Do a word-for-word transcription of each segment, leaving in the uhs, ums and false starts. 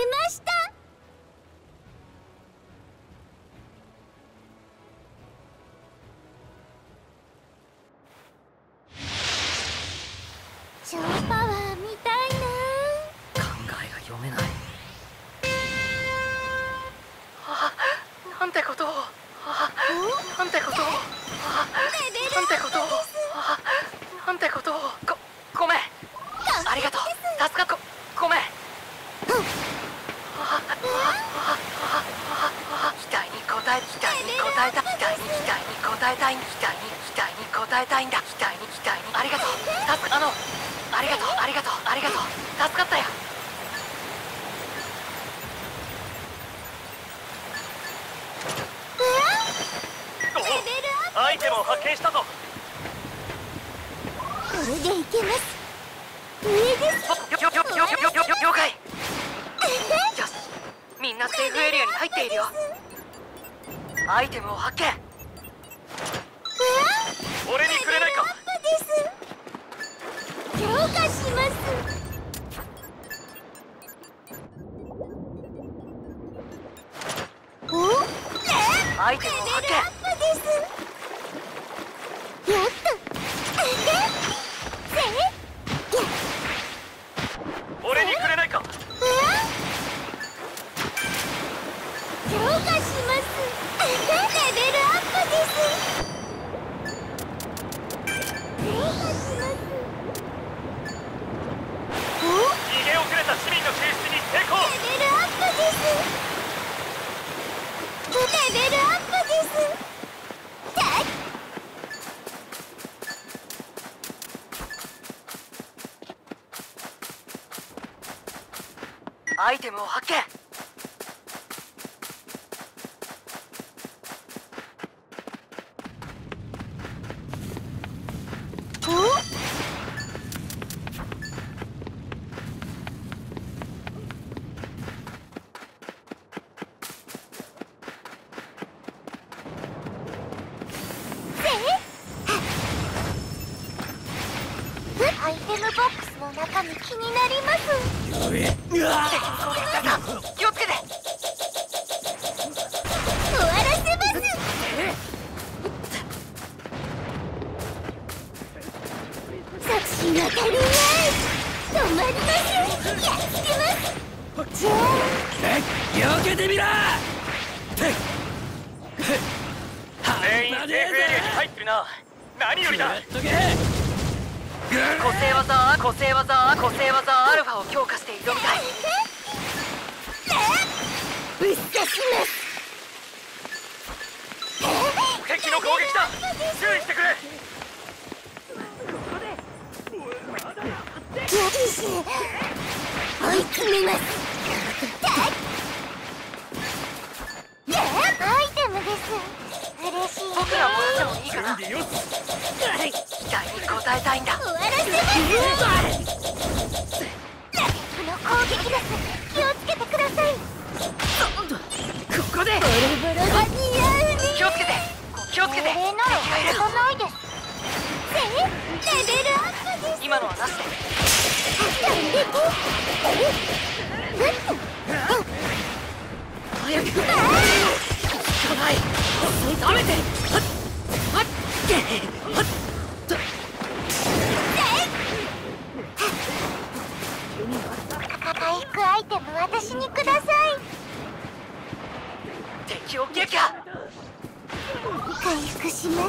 ました。超パワーみたいな。 考えが読めない。あ、なんてことを。あ、なんてことを。あ、なんてことを。あ、なんてことを。ご、ごめん。ありがとう。助かっこ、ごめん。期待に応え、期待に応えた、期待に期待に応えたい、期待に期待に応えたいんだ。期待に期待に、ありがとう。助か、あの、ありがとう、ありがとう、ありがとう。助かったよ。お、アイテムを発見したぞ。 これでいけます。上です。 よ、よ、よ、よ、よ、よ、了解。よし、みんなセーフエリアに入っているよ。アイテムを発見。俺にくれないか。 強化します。お、 アイテムを発見。 やった。 俺にくれないか。 強化します。レベルアップです。強化します。お、 逃げ遅れた市民の救出に成功。 レベルアップです。レベルアップです。 アイテムを発見。 アイテムボックスの中身気になります。 やべえ。敵に攻撃された。気をつけて。 終わらせます。作詞が足りない。止まりません。やっつけます。じゃあ、 避けてみろ。全員セーフエリアに入ってるな。何よりだ。個性技、個性技、個性技アルファを強化して挑みたい。 ぶっ刺します。 敵の攻撃だ。注意してくれ。 よし、追い詰めます。アイテムです。嬉しい。 僕らもらってもいいかな。期待に応えたいんだ。 終わらせます。敵の攻撃です。気をつけてください。 ここでボロボロが似合うね。 気をつけて、気をつけて。敵がいる。 ないです。レベルアップです。 今のはなしで。早く。聞かない。食べて。はっはっはっ。 回復アイテム私にください。 敵を撃破。 回復します。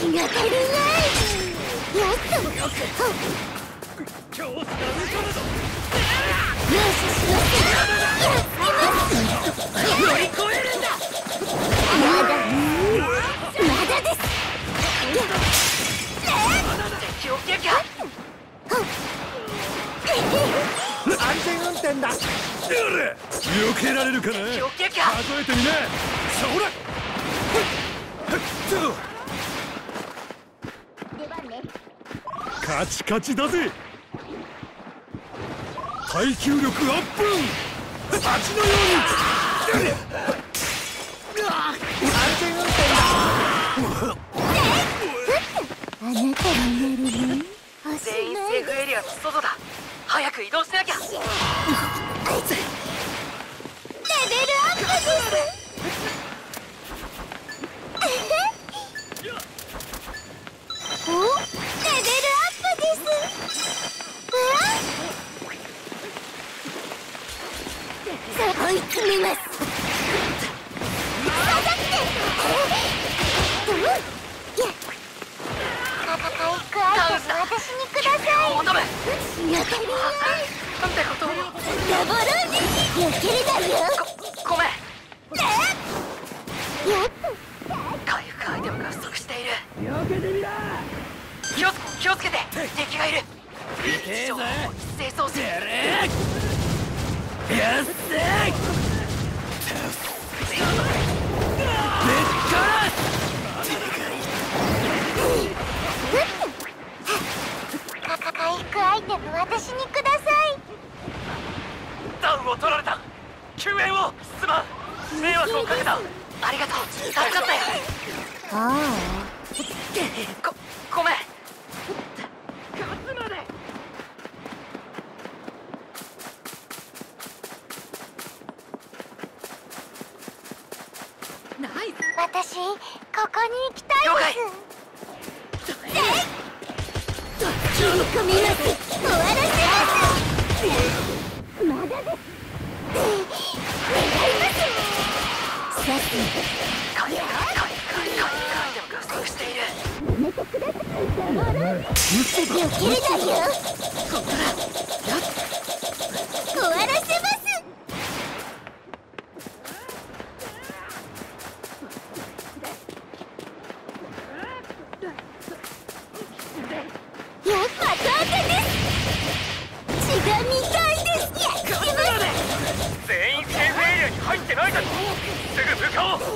血が足りない。やっと。 今日使うぞ。 容赦しません。やっつけます。 乗り越えるんだ。 まだまだです。 敵を撃破。 安全運転だ。避けられるかな。 敵を撃破。 数えてみな。そら。 出番ね。 カチカチだぜ。耐久力アップ。蜂のように。安全運転だ。 あなたになるね。 全員セーフエリアの外だ。早く移動しなきゃ。 あいつ追い詰めます。下がってどうやかか回復アイテム私にください。 求む。 血が足りない。 なんてことを。 ダブルに避けれないよ。 ごごめん。 やっ回復アイテムが不足している。 避けてみな。 気を気をつけて。敵がいる。 いけーぜ。 一斉送信。 やれー。やっせー。べっからかか回復アイテム私にください。 ダウンを取られた。救援をすまん。迷惑をかけた。ありがとう。助かったよ。 ああごごめん。 私ここに行きたいです。切り込みます。終わらせます。まだです。願います。さす回復回復回復アイテムが不足している。 やめてください。避けれないよ。終わらせます。 全員セーフエリアに入ってないだろ。すぐ向かおう。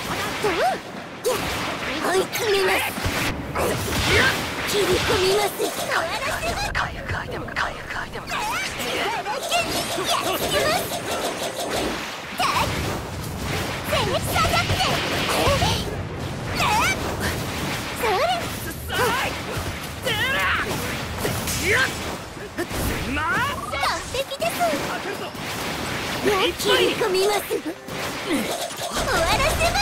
追い詰めます。切り込みます。 回復アイテムが回復アイテムが不足している。 やっつけます。下がってそれ完璧です。切り込みます。終わらせます。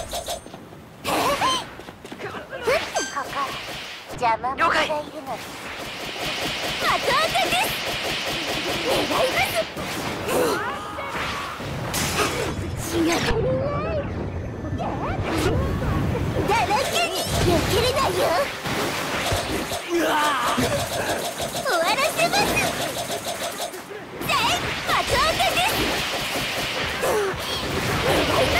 ここ邪魔者がいるのにまた赤です。願います。血が足りないだらけに避けれないよ。終わらせます。また赤です。願います。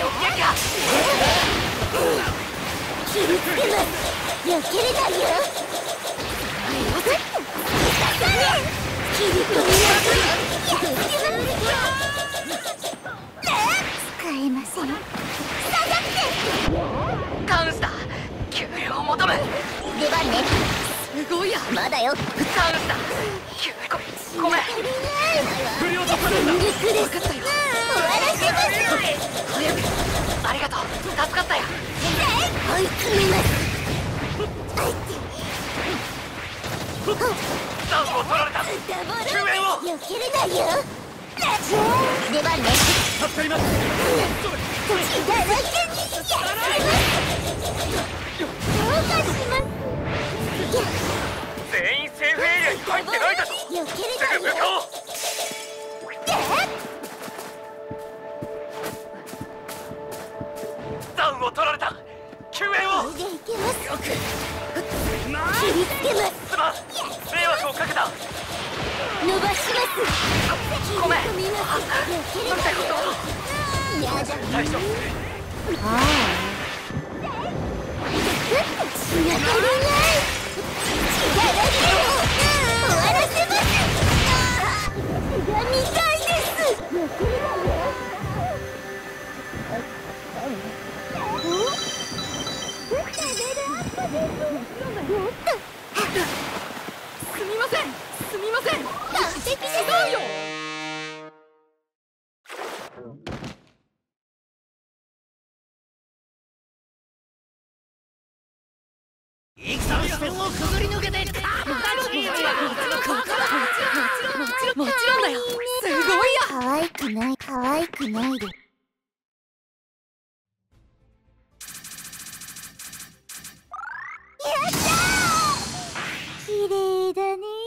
切りつけます。避けれないよ。切り込みます。やっつけます。使えません。下がってカウンスだ。救援を求む。 出番ね。 すごいや。 まだよ。 カウンスだ。救援ごごめん。 振り落とされた。 分かったよ。終わらせます。 早く。ありがとう。助かったよ。 追い詰めます。 ダウンを取られた。救援を。 避けれないよ。出番ね。 助かります。 血だらけにやっつけます。どうかします。 全員セーフエリアに入ってないだろ。 避けれすないよ。 ぐ向かおう。ダウンを取られた。救援を。 これでいけます。 よく切りつけます。 すまん。迷惑をかけた。 伸ばします。 ごめん。 切り込みます。避けれないよ。やだ。 大丈夫。 ああ。血が足りない。血がだけを終わらせます。血が見たいです。避けれないよ。 すみません。すみません。 完璧です。 よ。 戦の視点をくぐり抜けていった。 もちろんだよ。すごいや。 可愛くない可愛くないで。やったー。綺麗だね。